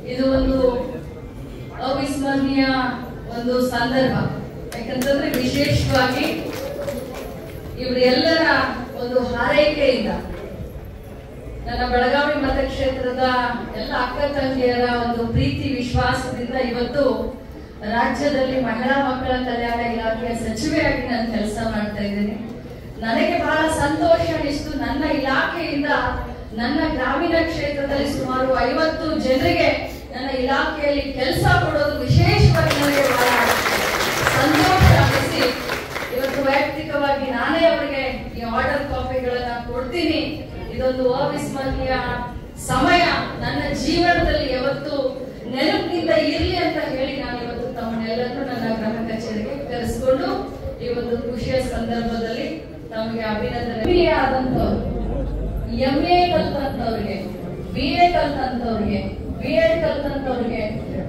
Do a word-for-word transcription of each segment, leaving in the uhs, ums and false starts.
ಇದು ಒಂದು ಅವಿಸ್ಮರಣೀಯ ಒಂದು ಸಂದರ್ಭ. ಯಾಕಂತಂದ್ರೆ ವಿಶೇಷವಾಗಿ ಇವರೆಲ್ಲರ ಒಂದು ಹಾರೈಕೆಯಿಂದ ನನ್ನ ಬೆಳಗಾವಿ ಮತಕ್ಷೇತ್ರದ ಎಲ್ಲ ಅಕ್ಕ ತಂಗಿಯರ ಒಂದು ಪ್ರೀತಿ ವಿಶ್ವಾಸದಿಂದ ಇವತ್ತು ರಾಜ್ಯದಲ್ಲಿ ಮಹಿಳಾ ಮಕ್ಕಳ ಕಲ್ಯಾಣ ಇಲಾಖೆಯ ಸಚಿವೆಯಾಗಿ ನಾನು ಕೆಲಸ ಮಾಡ್ತಾ ಇದ್ದೀನಿ. ನನಗೆ ಬಹಳ ಸಂತೋಷ ಅನಿಸ್ತು. ನನ್ನ ಇಲಾಖೆಯಿಂದ ನನ್ನ ಗ್ರಾಮೀಣ ಕ್ಷೇತ್ರದಲ್ಲಿ ಸುಮಾರು ಐವತ್ತು ಜನರಿಗೆ ನನ್ನ ಇಲಾಖೆಯಲ್ಲಿ ಕೆಲಸ ಕೊಡೋದು ವಿಶೇಷವಾಗಿ ನನಗೆ ಬಹಳ ಸಂತೋಷ ಅನಿಸಿ ಇವತ್ತು ವೈಯಕ್ತಿಕವಾಗಿ ನಾನೇ ಅವರಿಗೆ ಈ ಆರ್ಡರ್ ಕಾಪಿಗಳನ್ನ ಕೊಡ್ತೀನಿ. ಇದೊಂದು ಅವಿಸ್ಮರಣೀಯ ಸಮಯ ನನ್ನ ಜೀವನದಲ್ಲಿ ಯಾವತ್ತು ನೆನಪಿನಿಂದ ಇರಲಿ ಅಂತ ಹೇಳಿ ನಾನು ಇವತ್ತು ತಮ್ಮನ್ನೆಲ್ಲರೂ ನನ್ನ ಗೃಹ ಕಚೇರಿಗೆ ಕರೆಸಿಕೊಂಡು ಈ ಒಂದು ಖುಷಿಯ ಸಂದರ್ಭದಲ್ಲಿ ತಮಗೆ ಅಭಿನಂದನೆ. ಬಿ ಎ ಆದಂತವ್ರು, ಎಂ ಎ ಕಲ್ತಂತವ್ರಿಗೆ, ಬಿ ಎ ಕಲ್ತಂತವ್ರಿಗೆ, ಬಿ ಎಡ್ ಕಲ್ತಂತವ್ರಿಗೆ,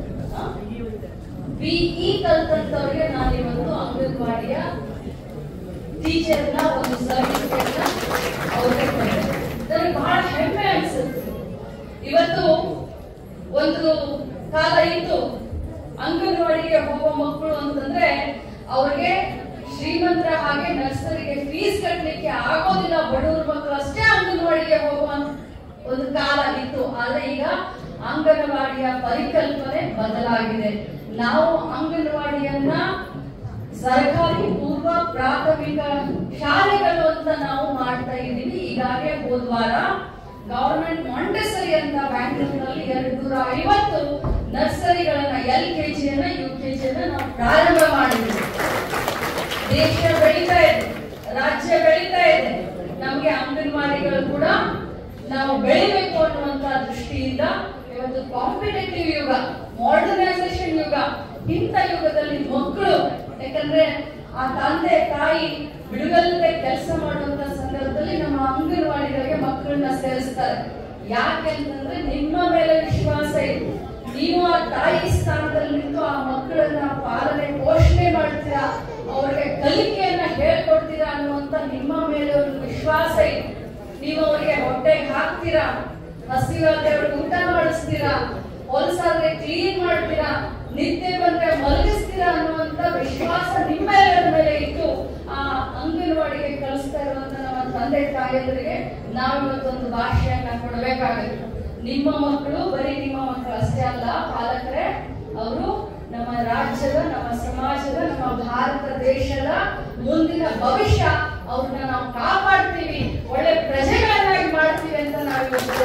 ಬಿಇ ಕಲ್ತಂತವ್ರಿಗೆ ನಾನು ಇವತ್ತು ಅಂಗನವಾಡಿಯ ಟೀಚರ್ನ ಒಂದು ಸರ್ಟಿಫಿಕೇಟ್ ಅವ್ರಿಗೆ ಕೊಟ್ಟೆ. ನನಗೆ ಬಹಳ ಹೆಮ್ಮೆ ಅನ್ಸುತ್ತೆ. ಇವತ್ತು ಒಂದು ಕಾಲ ಇತ್ತು ಅಂಗನವಾಡಿಗೆ ಹೋಗುವ ಮಕ್ಕಳು ಅಂತಂದ್ರೆ ಅವ್ರಿಗೆ ಶ್ರೀಮಂತರ ಹಾಗೆ ನರ್ಸರಿಗೆ ಫೀಸ್ ಕಟ್ಟಲಿಕ್ಕೆ ಆಗೋದಿಲ್ಲ, ಬಡವರ ಮಕ್ಕಳು ಅಷ್ಟೇ ಅಂಗನವಾಡಿಗೆ ಹೋಗುವ ಒಂದು ಕಾಲ ಇತ್ತು. ಆದ್ರೆ ಈಗ ಅಂಗನವಾಡಿಯ ಪರಿಕಲ್ಪನೆ ಬದಲಾಗಿದೆ. ನಾವು ಅಂಗನವಾಡಿಯನ್ನ ಸರ್ಕಾರಿ ಪೂರ್ವ ಪ್ರಾಥಮಿಕ ಶಾಲೆಗಳು ಅಂತ ನಾವು ಮಾಡ್ತಾ ಇದ್ದೀವಿ. ಈಗಾಗಲೇ ಹೋದ್ವಾರ ಗವರ್ಮೆಂಟ್ ಮಾಂಟೆಸರಿ ಅಂತ ಬ್ಯಾಂಗ್ಳೂರಿನಲ್ಲಿ ಎರಡು ನೂರ ಐವತ್ತು ನರ್ಸರಿಗಳನ್ನ ಎಲ್ ಕೆಜಿಯನ್ನ ಯು ಕೆಜಿಯನ್ನ ನಾವು ಪ್ರಾರಂಭ ಮಾಡಿದ್ದೀವಿ. ದೇಶ ಬೆಳೀತಾ ಇದೆ, ರಾಜ್ಯ ಬೆಳೀತಾ ಇದೆ, ನಮಗೆ ಅಂಗನವಾಡಿಗಳು ಕೂಡ ನಾವು ಬೆಳಿಬೇಕು ಅನ್ನುವಂತ ದೃಷ್ಟಿಯಿಂದ ಇವತ್ತು ಕಾಂಪಿಟೇಟಿವ್ ಯುಗ, ಮಾಡರ್ನೈಸೇಷನ್ ಯುಗ, ಇಂಥ ಯುಗದಲ್ಲಿ ಮಕ್ಕಳು, ಯಾಕಂದ್ರೆ ಆ ತಂದೆ ತಾಯಿ ಬಿಡುಗಲ್ಲದೆ ಕೆಲಸ ಮಾಡುವಂತ ಸಂದರ್ಭದಲ್ಲಿ ನಮ್ಮ ಅಂಗನವಾಡಿಗಳಿಗೆ ಮಕ್ಕಳನ್ನ ಸೇರಿಸ್ತಾರೆ. ಯಾಕೆಂತಂದ್ರೆ ನಿಮ್ಮ ಮೇಲೆ ವಿಶ್ವಾಸ ಇದೆ, ನೀವು ಆ ತಾಯಿ ಸ್ಥಾನದಲ್ಲಿ ನಿಂತು ಆ ಮಕ್ಕಳನ್ನ ಪಾಲನೆ ಪೋಷಣೆ ಮಾಡ್ತೀರಾ, ಅವ್ರಿಗೆ ಕಲಿಕೆಯನ್ನ ಹೇಳ್ಕೊಡ್ತೀರಾ ಅನ್ನುವಂತ ನಿಮ್ಮ ಮೇಲೆ ಒಂದು ವಿಶ್ವಾಸ ಇದೆ. ನೀವು ಅವರಿಗೆ ಹೊಟ್ಟೆಗೆ ಹಾಕ್ತೀರಾ, ಹಸಿವಾದ್ರೆ ಅವ್ರಿಗೆ ಊಟ ಮಾಡಿಸ್ತೀರಾ, ಹೊಲಸಾದ್ರೆ ಕ್ಲೀನ್ ಮಾಡ್ತೀರಾ, ನಿದ್ದೆ ಬಂದ್ರೆ ಮಲಗಿಸ್ತೀರಾ ಅನ್ನುವಂತ ವಿಶ್ವಾಸ ನಿಮ್ಮೆಲ್ಲರ ಮೇಲೆ ಇಟ್ಟು ಆ ಅಂಗನವಾಡಿಗೆ ಕಳಿಸ್ತಾ ಇರುವಂತ ನಮ್ಮ ತಂದೆ ತಾಯಿಯರಿಗೆ ನಾವು ಇವತ್ತೊಂದು ಭಾಷೆಯನ್ನ ಕೊಡಬೇಕಾಗುತ್ತೆ. ನಿಮ್ಮ ಮಕ್ಕಳು ಬರೀ ನಿಮ್ಮ ಮಕ್ಕಳು ಅಷ್ಟೇ ಅಲ್ಲ ಪಾಲಕರೇ, ಅವರು ನಮ್ಮ ರಾಜ್ಯದ, ನಮ್ಮ ಸಮಾಜದ, ನಮ್ಮ ಭಾರತ ದೇಶದ ಮುಂದಿನ ಭವಿಷ್ಯ. ಅವ್ರನ್ನ ನಾವು ಕಾಪಾಡ್ತೀವಿ, ಒಳ್ಳೆ ಪ್ರಜೆಗಳನ್ನಾಗಿ ಮಾಡ್ತೀವಿ ಅಂತ ನಾವು ಇವತ್ತು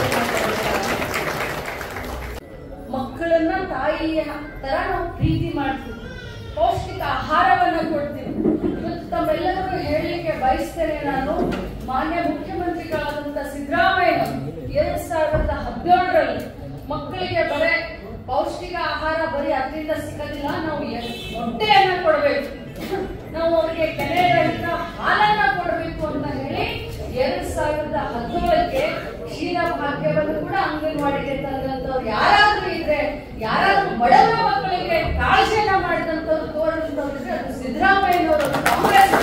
ಮಕ್ಕಳನ್ನ ತಾಯಿಯ ತರ ನಾವು ಪ್ರೀತಿ ಮಾಡ್ತೀವಿ, ಪೌಷ್ಟಿಕ ಆಹಾರವನ್ನ ಕೊಡ್ತೀವಿ. ಇವತ್ತು ತಮ್ಮೆಲ್ಲರಿಗೂ ಹೇಳಲಿಕ್ಕೆ ಬಯಸ್ತೇನೆ ನಾನು, ಮಾನ್ಯ ಮುಖ್ಯಮಂತ್ರಿಗಳಾದಂತ ಸಿದ್ದರಾಮಯ್ಯ ಎರಡ್ ಸಾವಿರದ ಹದಿನೇಳರಲ್ಲಿ ಮಕ್ಕಳಿಗೆ ಬರೀ ಪೌಷ್ಟಿಕ ಆಹಾರ ಬರೀ ಅದರಿಂದ ಸಿಗೋದಿಲ್ಲ, ನಾವು ಮೊಟ್ಟೆಯನ್ನ ಕೊಡಬೇಕು, ನಾವು ಅವರಿಗೆ ಕೆನೆರಹಿತ ಹಾಲನ್ನ ಕೊಡಬೇಕು ಅಂತ ಹೇಳಿ ಎರಡ್ ಸಾವಿರದ ಹದಿನೇಳಕ್ಕೆ ಕ್ಷೀರ ಭಾಗ್ಯವನ್ನು ಕೂಡ ಅಂಗನವಾಡಿಗೆ ತಂದಂತವ್ರು ಯಾರಾದ್ರೂ ಇದ್ರೆ, ಯಾರಾದ್ರೂ ಬಡವರ ಮಕ್ಕಳಿಗೆ ಕಾಳಜಿಯನ್ನ ಮಾಡಿದಂತವ್ರು ತೋರಿದಂತವ್ರು ಅದು ಸಿದ್ದರಾಮಯ್ಯನವರು, ಕಾಂಗ್ರೆಸ್.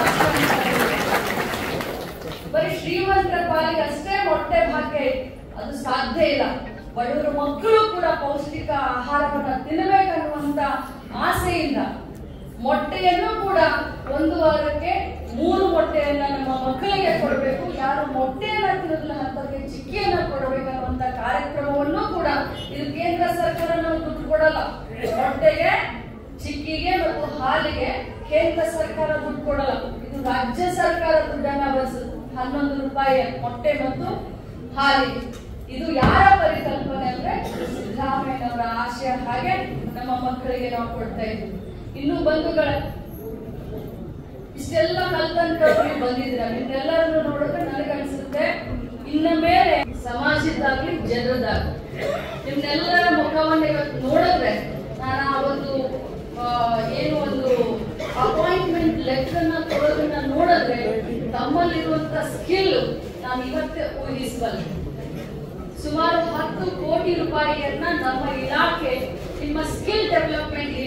ಬರೀ ಶ್ರೀಮಂತರ ಪಾಲಿಗೆ ಅಷ್ಟೇ ಮೊಟ್ಟೆ ಭಾಗ್ಯ, ಅದು ಸಾಧ್ಯ ಇಲ್ಲ. ಬಡವರ ಮಕ್ಕಳು ಕೂಡ ಪೌಷ್ಟಿಕ ಆಹಾರವನ್ನ ತಿನ್ನಬೇಕನ್ನುವಂತ ಆಸೆಯಿಂದ ಮೊಟ್ಟೆಯನ್ನು ಕೂಡ ಒಂದು ವಾರಕ್ಕೆ ಮೂರು ಮೊಟ್ಟೆಯನ್ನ ನಮ್ಮ ಮಕ್ಕಳಿಗೆ ಕೊಡಬೇಕು. ಯಾರು ಮೊಟ್ಟೆಯನ್ನ ತಿನ್ನೋದಿಲ್ಲ ಅಂತವ್ರಿಗೆ ಚಿಕ್ಕಿಯನ್ನ ಕೊಡಬೇಕನ್ನುವಂತ ಕಾರ್ಯಕ್ರಮವನ್ನು ಕೂಡ, ಇದು ಕೇಂದ್ರ ಸರ್ಕಾರ ನಾವು ದುಡ್ಡು ಕೊಡಲ್ಲ, ಮೊಟ್ಟೆಗೆ, ಚಿಕ್ಕಿಗೆ ಮತ್ತು ಹಾಲಿಗೆ ಕೇಂದ್ರ ಸರ್ಕಾರ ದುಡ್ಡು ಕೊಡಲ್ಲ, ಇದು ರಾಜ್ಯ ಸರ್ಕಾರ ದುಡ್ಡನ್ನ ಬರೆಸುತ್ತೆ. ಹನ್ನೊಂದು ರೂಪಾಯಿ ಮೊಟ್ಟೆ ಮತ್ತು ಹಾಲಿಗೆ. ಇದು ಯಾರ ಪರಿಕಲ್ಪನೆ ಅಂದ್ರೆ ಸಿದ್ದರಾಮಯ್ಯನವರ ಆಶಯ. ಹಾಗೆ ನಮ್ಮ ಮಕ್ಕಳಿಗೆ ನಾವು ಕೊಡ್ತಾ ಇದ್ದೀವಿ. ಇನ್ನು ಬಂಧುಗಳ ಇಷ್ಟೆಲ್ಲ ಕಲ್ತಂತವ್ರು ಬಂದಿದ್ರ, ನಿಮ್ಮೆಲ್ಲರನ್ನು ನೋಡಿದ್ರೆ ನನಗನ್ಸುತ್ತೆ ಇನ್ನ ಮೇಲೆ ಸಮಾಜದಾಗ್ಲಿ ಜನರದಾಗ್ಲಿ ನಿಮ್ನೆಲ್ಲರ ಮುಖವನ್ನ ಇವತ್ತು ನೋಡಿದ್ರೆ, ನಾನು ಆ ಒಂದು ಏನು ಒಂದು ಅಪಾಯಿಂಟ್ಮೆಂಟ್ ಲೆಟರ್ ಅನ್ನ ಕೊಡೋದನ್ನ ನೋಡಿದ್ರೆ ತಮ್ಮಲ್ಲಿರುವಂತ ಸ್ಕಿಲ್ ನಾನು ಇವತ್ತೇ ಊಹಿಸಬಲ್ಲೆ. ಸುಮಾರು ಹತ್ತು ಕೋಟಿ ರೂಪಾಯಿಯನ್ನ ನಮ್ಮ ಇಲಾಖೆ ನಿಮ್ಮ ಸ್ಕಿಲ್ ಡೆವಲಪ್ಮೆಂಟ್